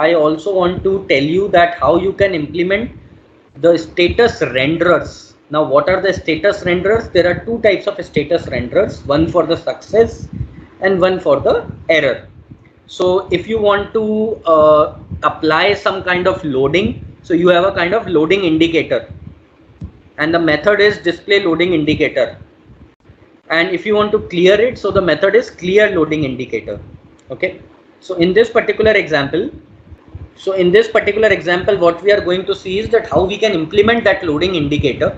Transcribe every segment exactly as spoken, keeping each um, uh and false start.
I also want to tell you that how you can implement the status renderers. Now, what are the status renderers? There are two types of status renderers, one for the success and one for the error. So if you want to uh, apply some kind of loading, so you have a kind of loading indicator, and the method is display loading indicator. And if you want to clear it, so the method is clear loading indicator. Okay. So in this particular example, so in this particular example, what we are going to see is that how we can implement that loading indicator,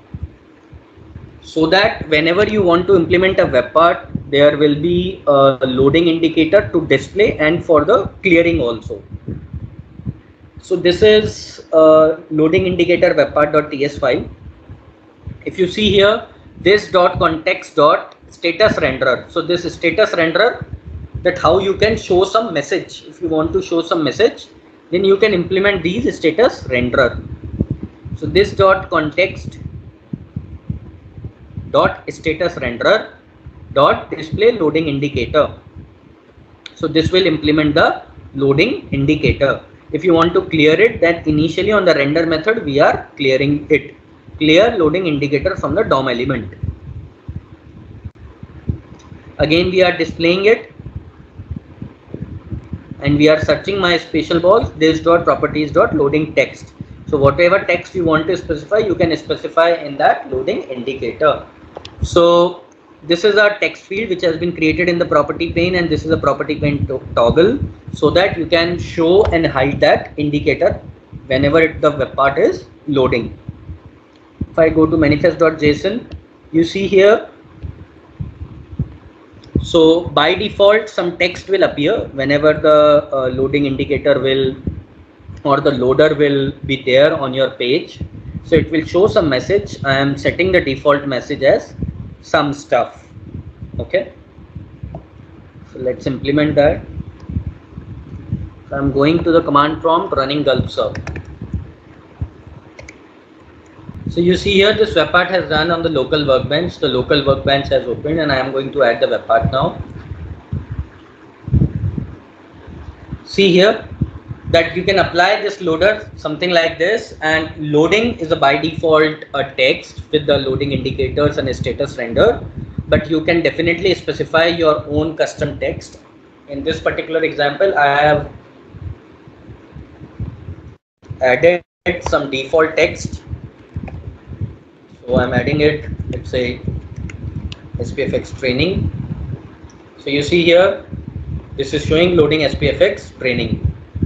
so that whenever you want to implement a web part, there will be a loading indicator to display and for the clearing also. So this is a loading indicator webpart.ts file. If you see here, this dot context dot status renderer. So this is status renderer, that how you can show some message. If you want to show some message, then you can implement these status renderer. So this dot context dot status renderer dot display loading indicator. So this will implement the loading indicator. If you want to clear it, then initially on the render method we are clearing it. Clear loading indicator from the D O M element. Again we are displaying it, and we are searching my spatial balls, this dot properties dot loading text. So whatever text you want to specify, you can specify in that loading indicator. So this is our text field which has been created in the property pane, and this is a property pane to toggle, so that you can show and hide that indicator whenever it, the web part is loading. If I go to manifest.json, you see here, so by default some text will appear whenever the uh, loading indicator will, or the loader will be there on your page. So it will show some message. I am setting the default message as some stuff. Okay, so let's implement that. So I'm going to the command prompt, running gulp serve. So you see here, this web part has run on the local workbench. The local workbench has opened, and I am going to add the web part now. See here that you can apply this loader something like this, and loading is a by default a text with the loading indicators and a status render, but you can definitely specify your own custom text. In this particular example, I have added some default text. So I'm adding it, let's say S P F X training. So you see here, this is showing loading S P F X training.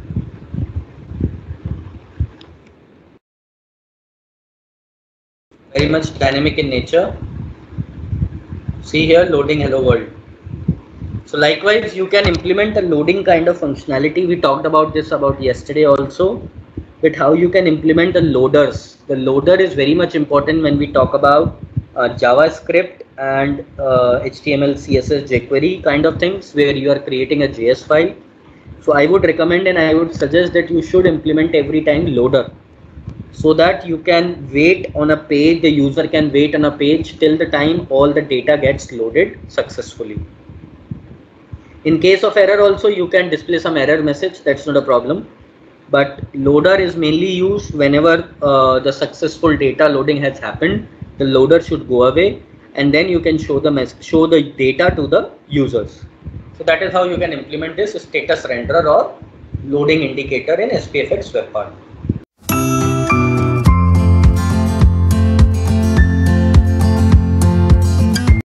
Very much dynamic in nature. See here, loading hello world. So likewise, you can implement a loading kind of functionality. We talked about this about yesterday also, that how you can implement the loaders. The loader is very much important when we talk about uh, JavaScript and uh, H T M L, C S S, jQuery kind of things, where you are creating a J S file. So I would recommend and I would suggest that you should implement every time loader, so that you can wait on a page, the user can wait on a page till the time all the data gets loaded successfully. In case of error also, you can display some error message, that's not a problem. But loader is mainly used whenever uh, the successful data loading has happened. The loader should go away, and then you can show the mess show the data to the users. So that is how you can implement this status renderer or loading indicator in S P F X web part.